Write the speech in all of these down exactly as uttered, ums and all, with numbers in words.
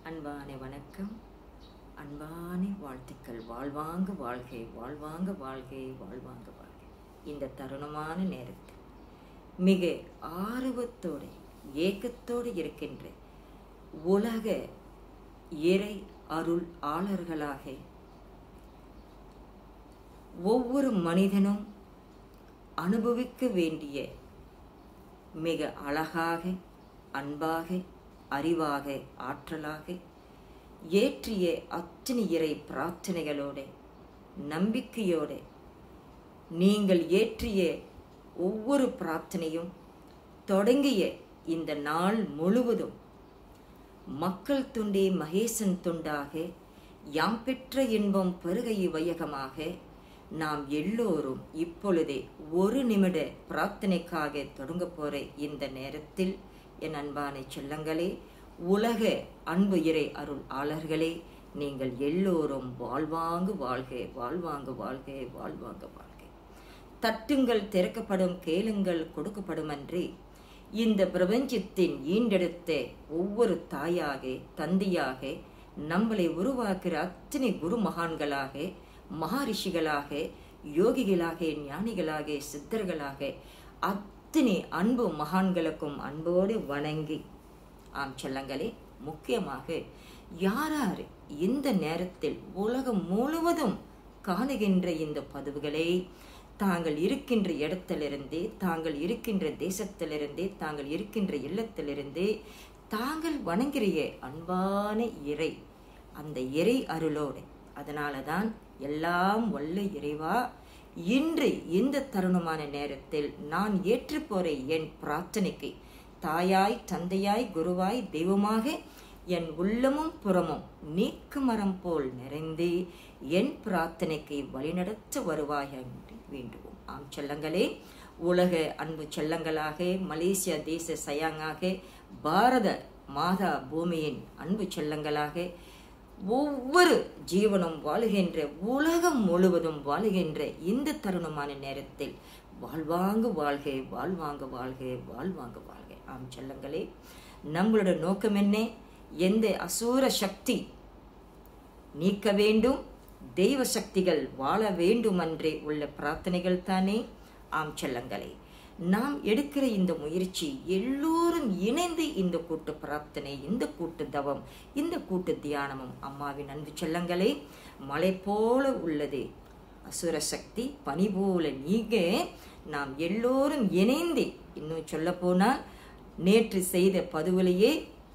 அன்பான வணக்கம், அன்பான வாழ்த்துக்கள். வாழ்வாங்க வாழ்கை, வாழ்வாங்க வாழ்கை, வாழ்வாங்க வாழ்கை. இந்த தருணமான நேரத்தில் மிக ஆர்வத்தோடு ஏக்கத்தோடு இருக்கின்ற உலக இறை அருள் ஆளர்களாக ஒவ்வொரு மனிதனும் அனுபவிக்க வேண்டிய மிக அழகாக, அன்பாக, அறிவாக, ஆற்றலாக ஏற்றிய அத்தனை இறை பிரார்த்தனைகளோடு நம்பிக்கையோடு நீங்கள் ஏற்றிய ஒவ்வொரு பிரார்த்தனையும் தொடங்கிய இந்த நாள் முழுவதும் மக்கள் துண்டே மகேசன் துண்டாக யாம் பெற்ற இன்பம் பெருகை வையகமாக நாம் எல்லோரும் இப்பொழுதே ஒரு நிமிட பிரார்த்தனைக்காக தொடங்க போற இந்த நேரத்தில் என் அன்பான செல்லங்களே, உலக அன்பு இறை அருள் ஆளர்களே, நீங்கள் எல்லோரும் வாழ்வாங்கு வாழ்க, வாழ்வாங்கு வாழ்க, வாழ்வாங்கு வாழ்க. தட்டுங்கள் திறக்கப்படும், கேளுங்கள் கொடுக்கப்படும் அன்றி இந்த பிரபஞ்சத்தின் ஈண்டெடுத்த ஒவ்வொரு தாயாக, தந்தையாக நம்மளை உருவாக்குற அத்தனை குரு மகான்களாக, மகாரிஷிகளாக, யோகிகளாக, ஞானிகளாக, சித்தர்களாக அத்தனை அன்பு மகான்களுக்கும் அன்போடு வணங்கி, ஆம் செல்லங்களே, முக்கியமாக யாரார் இந்த நேரத்தில் உலகம் முழுவதும் காணுகின்ற இந்த பதிவுகளை தாங்கள் இருக்கின்ற இடத்திலிருந்தே, தாங்கள் இருக்கின்ற தேசத்திலிருந்தே, தாங்கள் இருக்கின்ற இல்லத்திலிருந்தே தாங்கள் வணங்கிறிய அன்பான இறை, அந்த இறை அருளோடு, அதனால தான் எல்லாம் வல்ல இறைவா, இன்று இந்த தருணமான நேரத்தில் நான் ஏற்று போற என் பிரார்த்தனைக்கு தாயாய், தந்தையாய், குருவாய், தெய்வமாக என் உள்ளமும் புறமும் நீக்கு மரம் போல் நிறைந்து என் பிரார்த்தனைக்கு வழிநடத்த வருவாய் என்று வேண்டுவோம். ஆம் செல்லங்களே, உலக அன்பு செல்லங்களாக, மலேசியா தேச சயாங்காக, பாரத மாதா பூமியின் அன்பு செல்லங்களாக ஒவ்வொரு ஜீவனும் வாழுகின்ற, உலகம் முழுவதும் வாழுகின்ற இந்த தருணமான நேரத்தில் வாழ்வாங்கு வாழ்க, வாழ்வாங்க வாழ்க, வாழ்வாங்க வாழ்க. ஆம் செல்லங்களே, நம்மளோட நோக்கம் என்ன? எந்த அசூர சக்தி நீக்க வேண்டும், தெய்வ சக்திகள் வாழ வேண்டும் என்றே உள்ள பிரார்த்தனைகள் தானே. ஆம் செல்லங்களே, நாம் எடுக்கிற இந்த முயற்சி எல்லோரும் இணைந்து இந்த கூட்டு பிரார்த்தனை, இந்த கூட்டு தவம், இந்த கூட்டு தியானமும் அம்மாவின் அன்பு செல்லங்களே, மலை போல உள்ளது அசுர சக்தி, பனி போல நீங்க நாம் எல்லோரும் இணைந்து, இன்னும் சொல்ல போனால் நேற்று செய்த பதிவுலையே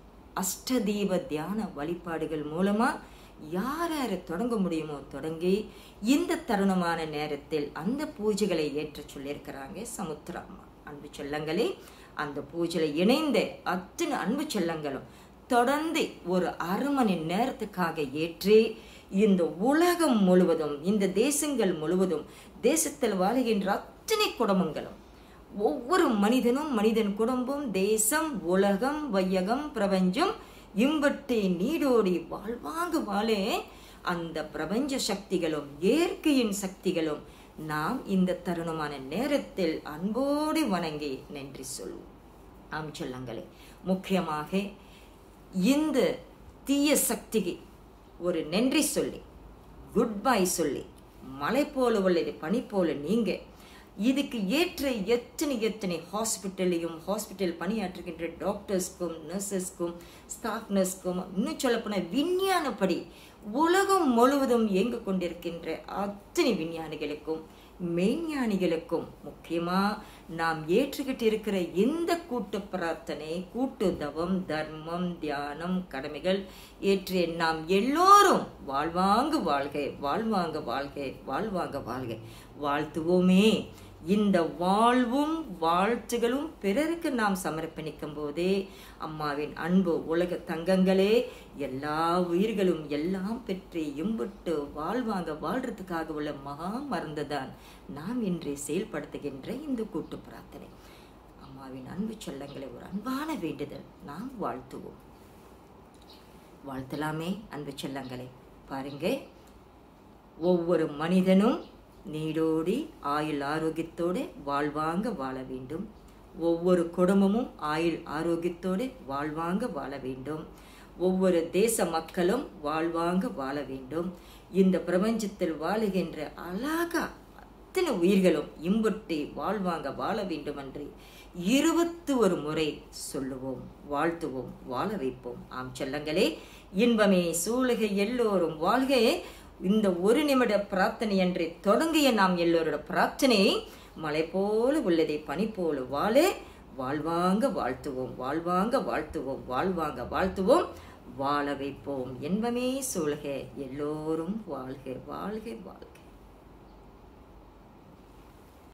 அஷ்டதீப தியான வழிபாடுகள் மூலமா யார் யார் தொடங்க முடியுமோ தொடங்கி இந்த தருணமான நேரத்தில் அந்த பூஜைகளை ஏற்ற சொல்லியிருக்கிறாங்க சமுத்திர அம்மா. அன்பு செல்லங்களே, அந்த பூஜையில் இணைந்த அத்தனை அன்பு செல்லங்களும் தொடர்ந்து ஒரு அரை மணி நேரத்துக்காக ஏற்றி இந்த உலகம் முழுவதும், இந்த தேசங்கள் முழுவதும், தேசத்தில் வாழுகின்ற அத்தனை குடும்பங்களும், ஒவ்வொரு மனிதனும், மனிதன் குடும்பம், தேசம், உலகம், வையகம், பிரபஞ்சம் இம்பட்டை நீடோடி வாழ்வாங்கு வாழே அந்த பிரபஞ்ச சக்திகளும் இயற்கையின் சக்திகளும் நாம் இந்த தருணமான நேரத்தில் அன்போடு வணங்கி நன்றி சொல்வோம். ஆம் செல்லங்களே, முக்கியமாக இந்த தீய சக்திக்கு ஒரு நன்றி சொல்லி, குட் பை சொல்லி, மலை போல உள்ளது பனி போல நீங்க இதுக்கு ஏற்ற எத்தனை எத்தனை ஹாஸ்பிட்டலையும், ஹாஸ்பிட்டல் பணியாற்றுகின்ற டாக்டர்ஸ்க்கும், நர்சஸ்க்கும், ஸ்டாஃப் நர்ஸ்க்கும், இன்னும் சொல்லப்போன விஞ்ஞானப்படி உலகம் முழுவதும் இயங்கு கொண்டிருக்கின்ற அத்தனை விஞ்ஞானிகளுக்கும், மெய்ஞானிகளுக்கும், முக்கியமா நாம் ஏற்றுக்கிட்டு இருக்கிற இந்த கூட்டு பிரார்த்தனை, கூட்டு தவம், தர்மம், தியானம், கடமைகள் ஏற்றிய நாம் எல்லோரும் வாழ்வாங்கு வாழ்க, வாழ்வாங்க வாழ்க, வாழ்வாங்க வாழ்க வாழ்த்துவோமே. இந்த வாழ்வும் வாழ்த்துகளும் பிறருக்கு நாம் சமர்ப்பணிக்கும் போதே அம்மாவின் அன்பு உலக தங்கங்களே, எல்லா உயிர்களும் எல்லாம் பெற்று இம்புட்டு வாழ்வாங்க வாழ்றதுக்காக உள்ள மகா மருந்துதான் நாம் இன்றே செயல்படுத்துகின்ற இந்த கூட்டு பிரார்த்தனை. அம்மாவின் அன்பு செல்லங்களை ஒரு அன்பான வேண்டுதல் நாம் வாழ்த்துவோம். வாழ்த்தலாமே அன்பு செல்லங்களை. பாருங்க, ஒவ்வொரு மனிதனும் நீடோடி ஆயுள் ஆரோக்கியத்தோடு வாழ்வாங்க வாழ வேண்டும். ஒவ்வொரு குடும்பமும் ஆயுள் ஆரோக்கியத்தோடு வாழ்வாங்க வாழ வேண்டும். ஒவ்வொரு தேச மக்களும் வாழ்வாங்க வாழ வேண்டும். இந்த பிரபஞ்சத்தில் வாழுகின்ற அழகா அத்தனை உயிர்களும் இம்புட்டி வாழ்வாங்க வாழ வேண்டும் என்று இருபத்தி ஒரு முறை சொல்லுவோம், வாழ்த்துவோம், வாழ வைப்போம். ஆம் செல்லங்களே, இன்பமே சூழுக எல்லோரும் வாழ்க. இந்த ஒரு நிமிட பிரார்த்தனை அன்றே தொடங்கிய நாம் எல்லோரோட பிரார்த்தனையை மலை போல உள்ளதை பனி போல வாழ வாழ்வாங்க வாழ்த்துவோம், வாழ்வாங்க வாழ்த்துவோம், வாழ்வாங்க வாழ்த்துவோம், வாழ வைப்போம். இன்பமே சூழ்க, எல்லோரும் வாழ்க, வாழ்க, வாழ்க.